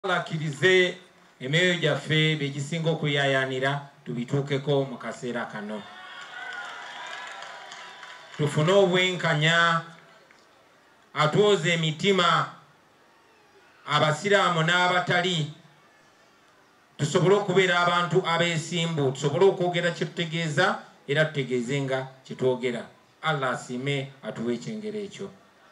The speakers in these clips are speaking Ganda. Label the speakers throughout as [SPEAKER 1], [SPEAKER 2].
[SPEAKER 1] Lakirize emyoyo gyaffe begisinga okuyayanira tubituukeko mu kaseera kano. Tufune obwenkanya atwoza emitima abasiraamu n'abatali, tusobole okubeera abantu abeesimbu, tusobole okwogera kye tutegeeza era tutegeeze nga kye twogera. Allah asiime atuwe ekyengero ekyo.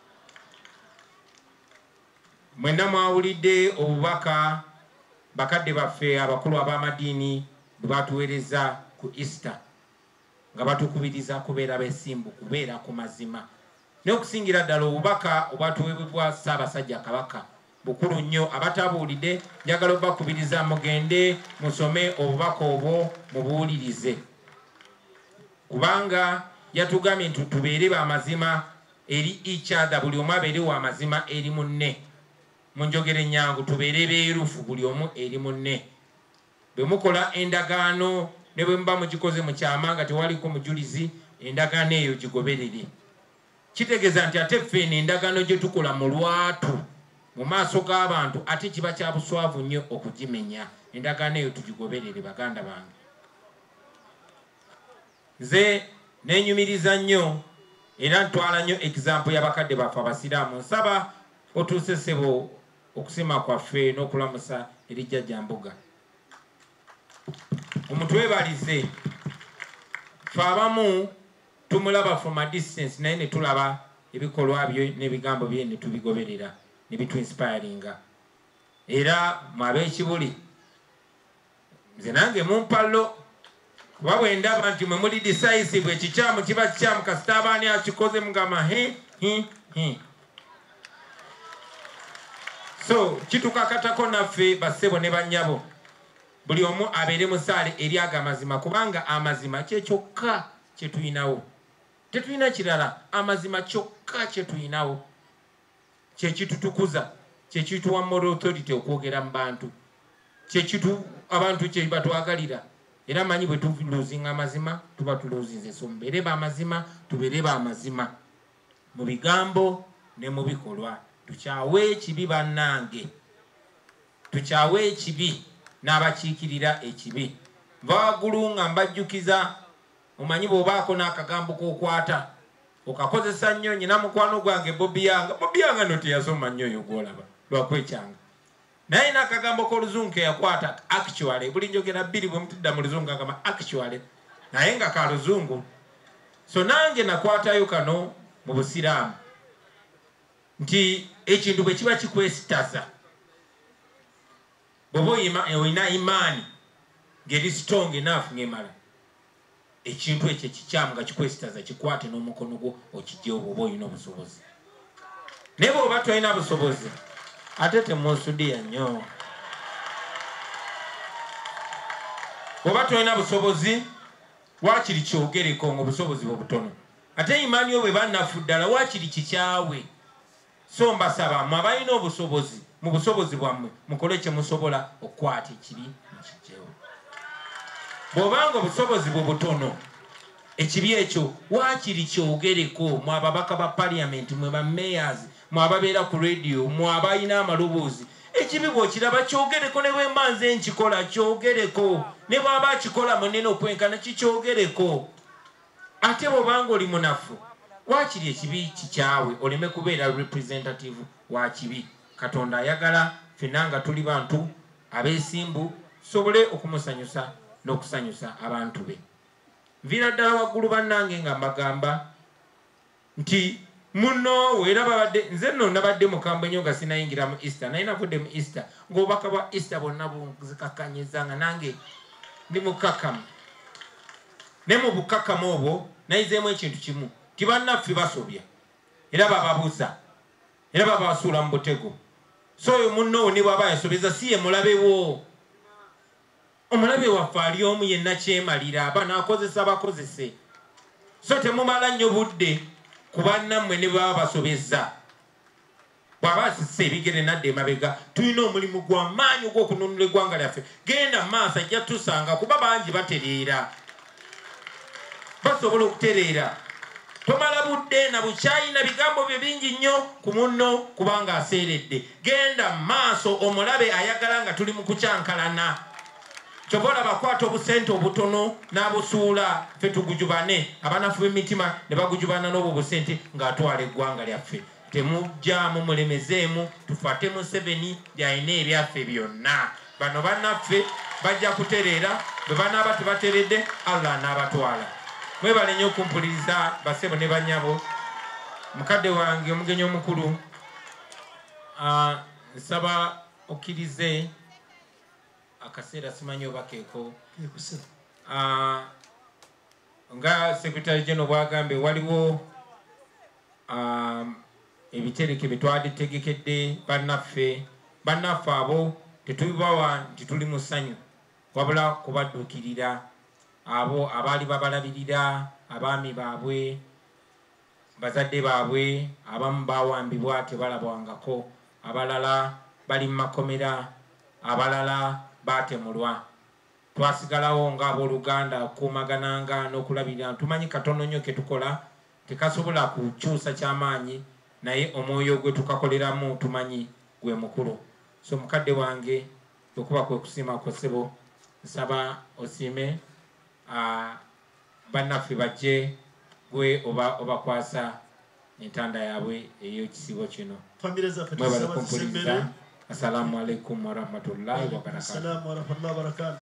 [SPEAKER 1] Mwenna mwawulidde obubaka bakadde baffe abakulu ab'amadiini bwe batuweereza ku Easter nga batukubiriza kubeera beesimbu, kubeera ku mazima. N'okusingira ddala obubaka obwatuweebwa Ssaabasajja Kabaka bukulu nnyo. Abatabuulidde njagala obakubiriza mugende musome obubaka obwo mubuwulirize, kubanga yatugambye nti tubeere b'amazima eri each other, buli omu abeere wa mazima eri munne. Munjogere nnyangu tubeere beerufu buli omu eri munne. Bwe mukola endagaano ne bwe muba mugikoze mu kyama nga tewaliko mujulizi, endagaano eyo gigoberere. Kitegeeza nti ate ffeeno endagaano gye tukola mu lwatu mu maaso g'abantu ate kiba kya buswavu nnyo okugimenya. Endagaano eyo tugigoberere baganda bange. Nze neenyumiriza nnyo era ntwala nnyo example y'abakadde baffe Abasiraamu. Nsaba Otuusesebwa okusima kwaffe n'okulamusa eri Jjajja Mpuuga. Omutwebalize. Ffe abamu tumulaba from a distance naye ne tulaba ebikolwa bye n'ebigambo bye ne tubigoberera ne bitu-inspiringa. Era mwab'ekibuli nze nange mumpallo, kuba bwe ndaba nti mwe muli decisive ekikyamu kiba kikyamu kasita abaani akikoze mugamba he. So kitukakatako naffe bassebo ne bannyabo buli omu abeere musaale eri agamazima, kubanga amazima kye kyokka kye tuyinawo. Tetulina kirala, amazima kyokka kye tuyinawo. Kye kitutukuza, kye kituwa moral authority okwogera mu bantu, kye kitu abantu kye batwagalira. Era manyi bwe tuluzinga amazima tuba tuluzinze. So mubeere b'amazima, tubeere b'amazima mu bigambo ne mu bikolwa. Tukyawe ekibi bannange, tukyawe ekibi n'abakiikirira ekibi. Nva waggulu nga mbajjukiza, omanyi bw'obaako n'akagambo k'okwata okakozesa nnyo. Nyina mukwano gwange Bobi Yanga no teyasoma nnyo oyo gw'olaba lwakwekyanga, naye n'akagambo k'oluzungu ke yakwata actually. Buli njogera bbiri bwe mutudda mu luzungu agamba actually, naye nga ka luzungu. So nange nakwatayo kano mu Busiraamu nti ekintu bwe kiba kikwesitaza, bw'oba olina imaani ng'eri strong enough ng'emala, ekintu ekyo kikyamu nga kikwesitaza, kikwate n'omukono gwo okijjewo bw'oba olina obusobozi. Naye bw'oba tolina busobozi ate temunsudiya nnyo. Bw'oba tolina busobozi waakiri kyogereko ng'obusobozi bwe butono, ate imaani yo bwe bannafu ddala waakiri kikyawe. So mbasaba mmwe abalina obusobozi, mu busobozi bwammwe mukole kye musobola okukwata ekibi mukijjewo. Bw'obanga obusobozi bwe butono, ekibi ekyo waakiri kyogereko. Mwe ababaka ba parliament, mwe ba mayors, mwe ababeera ku radio, mwe abalina amaloboozi, ekibi bw'okiraba kyogereko. Ne bwe mba nze nkikola kyogereko, ne bw'aba akikola munene okwenkana kikyogereko. Ate bw'obanga oli munafu waakiri ekibi kikyawe, oleme kubeera representative wa kibi. Katonda ayagala ffenna nga tuli bantu abeesimbu tusobole okumusanyusa n'okusanyusa abantu be. Nviira ddala waggulu bannange nga mbagamba nti muno era babadde, nze nno nabadde mukambwe nnyo nga sinayingira mu Easter, naye navudde mu Easter ng'obubaka bwa Easter bwonna bunzikakanyizza nga nange ndi mukakamu. Ne mu bukakamu obwo nayizeemu ekintu kimu, ti bannaffe basobya era bababuza era babasuula mu butego. So oyo munno ne bw'aba yasobeza si ye mulabe wo. Omulabe waffe ali omu yenna kyemalira, aba n'akozesa bakozese. So temumala nnyo budde ku bannammwe ne baba basobeza. Bw'aba asise ebigere nadde emabega, tulina omulimu gwa maanyi ogw'okununula eggwanga lyaffe. Genda mu maaso ajja tusanga kuba bangi batereera, basobola okutereera. tomala budde na bukyayina bigambo bye bingi nnyo ku munno kubanga aseeredde. Genda maaso omulabe ayagala nga tuli mu kucyankalana. Kyova bakwata obusente obutono n'abusuula ffe tugujubane. Abanafu b'emitima ne bagujubana n'obwo busente ng'atwala eggwanga lyaffe. Temujja mumulemezeemu tukwate Museveni byalina ebyaffe byonna. Bano bannaffe bajja kutereera bwe banaaba tebateredde Allah n'abatwala. Mwebale nnyo okumpuliriza basebo ne bannyabo. Mukadde wange omugenyi omukulu nsaba okkirize akaseera simanyi oba keeko nga Secretary General bwagambye waliwo ebitereke bye twaditegedde bannaffe abo tetubibawa nti tuli mu ssanyu wabula kubadduukirira abo abaali babalabirira abaami baabwe bazadde baabwe abamu baawambibwa tebalabwangako abalala bali mu makomera abalala baatemulwa twasigalawo ng'abooluganda okukuumagananga n'okulabirira tumanyi katono nnyo ke tukola tekasobola kukyusa kyamaanyi naye omwoyo gwe tukakoleramu tumanyi gwe mukulu. So mukadde wange okuba kwe kusiima kwa ssebo nsaba osiime bannaffe bajje gwe obakwasa entanda yaabwe ey'ekisibo kino. Mwebale kumpuliriza. Assalamu alaikum warahmatullahi wabarakatuh.